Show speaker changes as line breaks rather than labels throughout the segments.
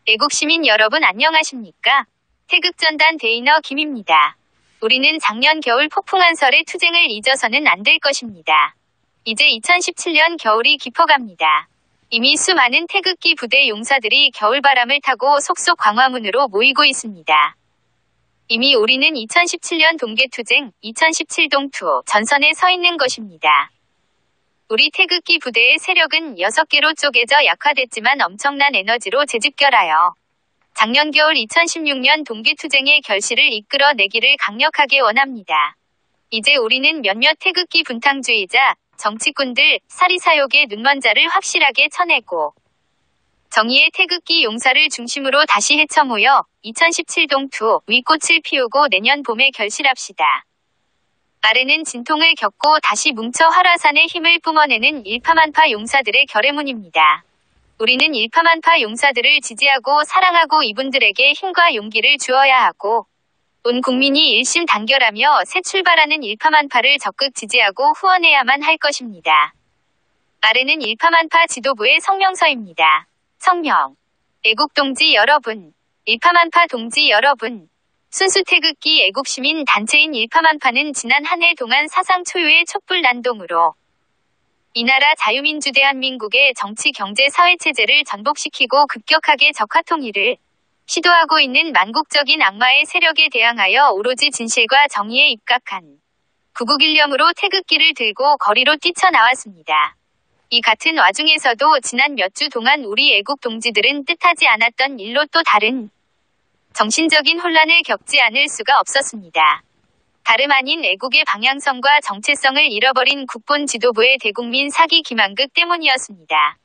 애국시민 여러분 안녕하십니까? 태극전단 데이너 김입니다. 우리는 작년 겨울 폭풍한 설의 투쟁을 잊어서는 안 될 것입니다. 이제 2017년 겨울이 깊어갑니다. 이미 수많은 태극기 부대 용사들이 겨울바람을 타고 속속 광화문으로 모이고 있습니다. 이미 우리는 2017년 동계투쟁, 2017 동투 전선에 서 있는 것입니다. 우리 태극기 부대의 세력은 6개로 쪼개져 약화됐지만 엄청난 에너지로 재집결하여 작년 겨울 2016년 동계투쟁의 결실을 이끌어내기를 강력하게 원합니다. 이제 우리는 몇몇 태극기 분탕주의자, 정치꾼들, 사리사욕의 눈먼자를 확실하게 쳐내고 정의의 태극기 용사를 중심으로 다시 헤쳐 모여 2017 동투 위꽃을 피우고 내년 봄에 결실합시다. 아래는 진통을 겪고 다시 뭉쳐 활화산의 힘을 뿜어내는 일파만파 용사들의 결의문입니다. 우리는 일파만파 용사들을 지지하고 사랑하고 이분들에게 힘과 용기를 주어야 하고 온 국민이 일심단결하며 새 출발하는 일파만파를 적극 지지하고 후원해야만 할 것입니다. 아래는 일파만파 지도부의 성명서입니다. 성명. 애국동지 여러분, 일파만파 동지 여러분, 순수 태극기 애국시민 단체인 일파만파는 지난 한 해 동안 사상 초유의 촛불 난동으로 이 나라 자유민주 대한민국의 정치, 경제, 사회체제를 전복시키고 급격하게 적화통일을 시도하고 있는 만국적인 악마의 세력에 대항하여 오로지 진실과 정의에 입각한 구국일념으로 태극기를 들고 거리로 뛰쳐나왔습니다. 이 같은 와중에서도 지난 몇 주 동안 우리 애국 동지들은 뜻하지 않았던 일로 또 다른 정신적인 혼란을 겪지 않을 수가 없었습니다. 다름 아닌 애국의 방향성과 정체성을 잃어버린 국본 지도부의 대국민 사기 기만극 때문이었습니다.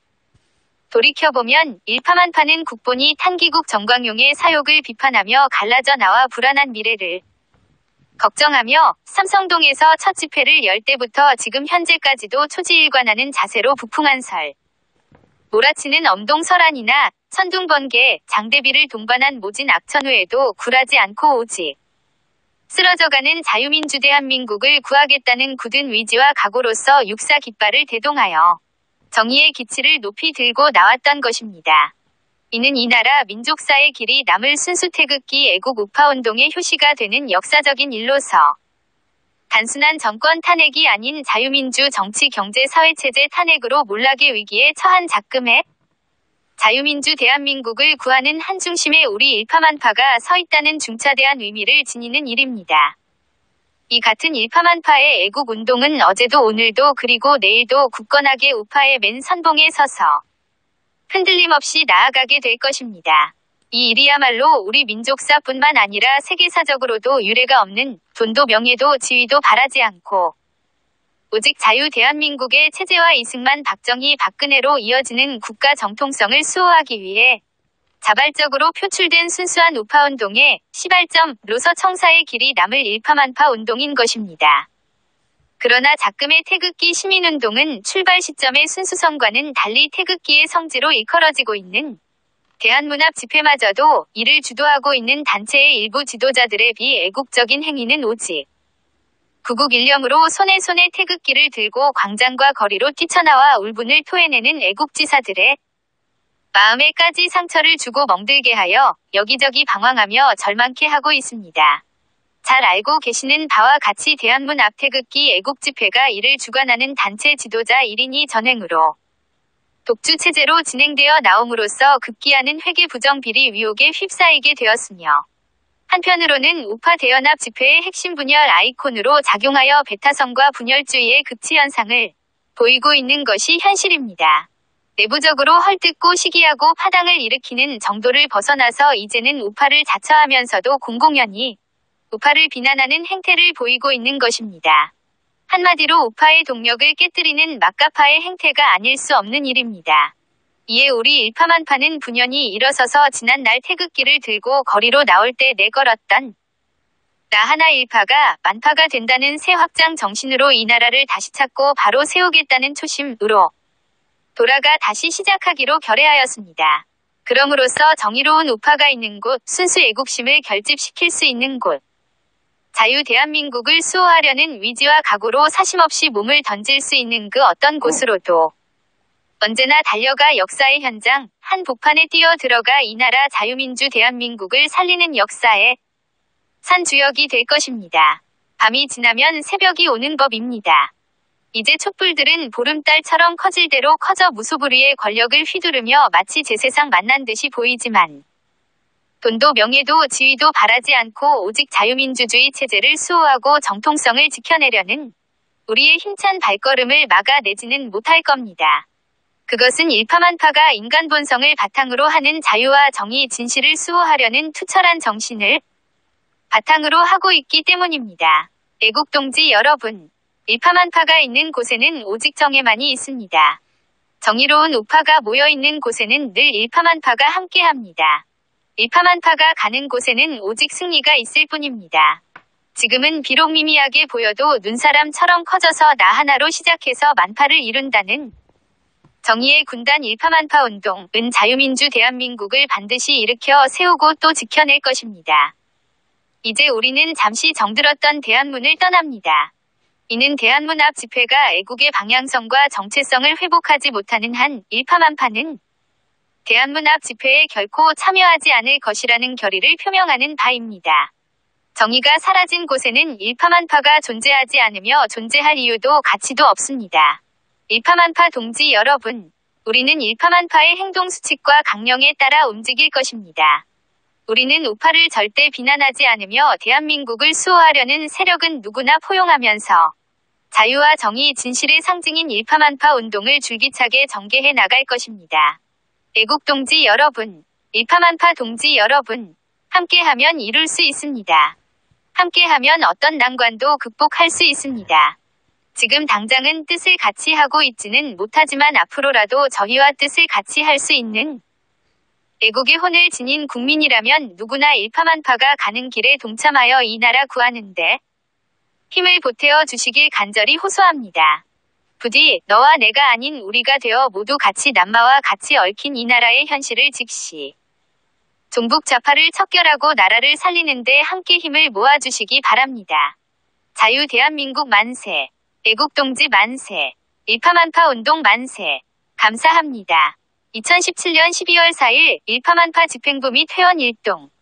돌이켜보면 일파만파는 국본이 탄기국 정광용의 사욕을 비판하며 갈라져 나와 불안한 미래를 걱정하며 삼성동에서 첫 집회를 열 때부터 지금 현재까지도 초지일관하는 자세로 부풍한 설, 몰아치는 엄동설안이나 천둥번개, 장대비를 동반한 모진 악천후에도 굴하지 않고 오직 쓰러져가는 자유민주 대한민국을 구하겠다는 굳은 의지와 각오로서 육사 깃발을 대동하여 정의의 기치를 높이 들고 나왔던 것입니다. 이는 이 나라 민족사의 길이 남을 순수 태극기 애국 우파운동의 효시가 되는 역사적인 일로서 단순한 정권 탄핵이 아닌 자유민주 정치 경제 사회체제 탄핵으로 몰락의 위기에 처한 작금의 자유민주 대한민국을 구하는 한 중심에 우리 일파만파가 서 있다는 중차대한 의미를 지니는 일입니다. 이 같은 일파만파의 애국운동은 어제도 오늘도 그리고 내일도 굳건하게 우파의 맨 선봉에 서서 흔들림 없이 나아가게 될 것입니다. 이 일이야말로 우리 민족사뿐만 아니라 세계사적으로도 유례가 없는 돈도 명예도 지위도 바라지 않고 오직 자유 대한민국의 체제와 이승만 박정희 박근혜로 이어지는 국가 정통성을 수호하기 위해 자발적으로 표출된 순수한 우파운동의 시발점로서 청사의 길이 남을 일파만파 운동인 것입니다. 그러나 작금의 태극기 시민운동은 출발 시점의 순수성과는 달리 태극기의 성지로 일컬어지고 있는 대한문합 집회마저도 이를 주도하고 있는 단체의 일부 지도자들의 비애국적인 행위는 오직 구국일념으로 손에 태극기를 들고 광장과 거리로 뛰쳐나와 울분을 토해내는 애국지사들의 마음에까지 상처를 주고 멍들게 하여 여기저기 방황하며 절망케 하고 있습니다. 잘 알고 계시는 바와 같이 대한문 앞 태극기 애국집회가 이를 주관하는 단체 지도자 1인이 전횡으로 독주체제로 진행되어 나옴으로써 급기야는 회계부정 비리 위혹에 휩싸이게 되었으며 한편으로는 우파 대연합 집회의 핵심 분열 아이콘으로 작용하여 배타성과 분열주의의 극치현상을 보이고 있는 것이 현실입니다. 내부적으로 헐뜯고 시기하고 파당을 일으키는 정도를 벗어나서 이제는 우파를 자처하면서도 공공연히 우파를 비난하는 행태를 보이고 있는 것입니다. 한마디로 우파의 동력을 깨뜨리는 막가파의 행태가 아닐 수 없는 일입니다. 이에 우리 일파만파는 분연히 일어서서 지난날 태극기를 들고 거리로 나올 때 내걸었던 나 하나 일파가 만파가 된다는 새 확장 정신으로 이 나라를 다시 찾고 바로 세우겠다는 초심으로 돌아가 다시 시작하기로 결의하였습니다. 그럼으로써 정의로운 우파가 있는 곳, 순수 애국심을 결집시킬 수 있는 곳, 자유 대한민국을 수호하려는 위지와 각오로 사심없이 몸을 던질 수 있는 그 어떤 곳으로도 언제나 달려가 역사의 현장, 한 복판에 뛰어 들어가 이 나라 자유민주 대한민국을 살리는 역사의 산주역이 될 것입니다. 밤이 지나면 새벽이 오는 법입니다. 이제 촛불들은 보름달처럼 커질 대로 커져 무소불위의 권력을 휘두르며 마치 제 세상 만난 듯이 보이지만 돈도 명예도 지위도 바라지 않고 오직 자유민주주의 체제를 수호하고 정통성을 지켜내려는 우리의 힘찬 발걸음을 막아내지는 못할 겁니다. 그것은 일파만파가 인간 본성을 바탕으로 하는 자유와 정의 진실을 수호하려는 투철한 정신을 바탕으로 하고 있기 때문입니다. 애국동지 여러분, 일파만파가 있는 곳에는 오직 정의만이 있습니다. 정의로운 우파가 모여있는 곳에는 늘 일파만파가 함께합니다. 일파만파가 가는 곳에는 오직 승리가 있을 뿐입니다. 지금은 비록 미미하게 보여도 눈사람처럼 커져서 나 하나로 시작해서 만파를 이룬다는 정의의 군단 일파만파 운동은 자유민주 대한민국을 반드시 일으켜 세우고 또 지켜낼 것입니다. 이제 우리는 잠시 정들었던 대한문을 떠납니다. 이는 대한문 앞 집회가 애국의 방향성과 정체성을 회복하지 못하는 한 일파만파는 대한문 앞 집회에 결코 참여하지 않을 것이라는 결의를 표명하는 바입니다. 정의가 사라진 곳에는 일파만파가 존재하지 않으며 존재할 이유도 가치도 없습니다. 일파만파 동지 여러분, 우리는 일파만파의 행동 수칙과 강령에 따라 움직일 것입니다. 우리는 우파를 절대 비난하지 않으며 대한민국을 수호하려는 세력은 누구나 포용하면서 자유와 정의 진실의 상징인 일파만파 운동을 줄기차게 전개해 나갈 것입니다. 애국동지 여러분, 일파만파 동지 여러분, 함께하면 이룰 수 있습니다. 함께하면 어떤 난관도 극복할 수 있습니다. 지금 당장은 뜻을 같이 하고 있지는 못하지만 앞으로라도 저희와 뜻을 같이 할 수 있는 애국의 혼을 지닌 국민이라면 누구나 일파만파가 가는 길에 동참하여 이 나라 구하는데 힘을 보태어 주시길 간절히 호소합니다. 부디 너와 내가 아닌 우리가 되어 모두 같이 남마와 같이 얽힌 이 나라의 현실을 직시 종북 좌파를 척결하고 나라를 살리는데 함께 힘을 모아주시기 바랍니다. 자유 대한민국 만세, 애국동지 만세, 일파만파 운동 만세. 감사합니다. 2017년 12월 4일 일파만파 집행부 및 회원 일동